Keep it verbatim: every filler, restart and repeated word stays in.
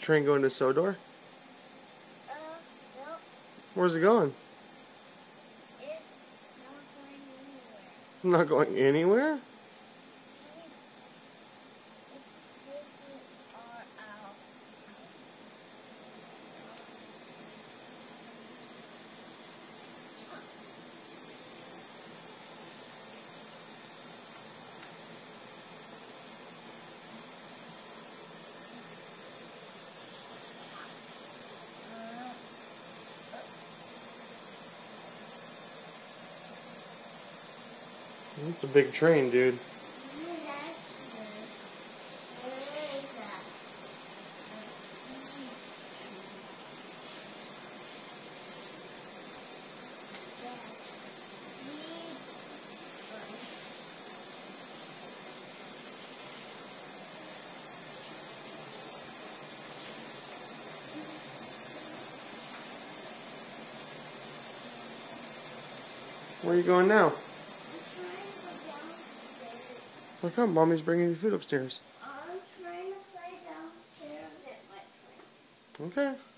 train going to Sodor? Uh, nope. Where's it going? It's not going It's not going anywhere. anywhere? It's a big train, dude. Where are you going now? How come? Mommy's bringing you food upstairs. I'm trying to play downstairs at my train. Okay.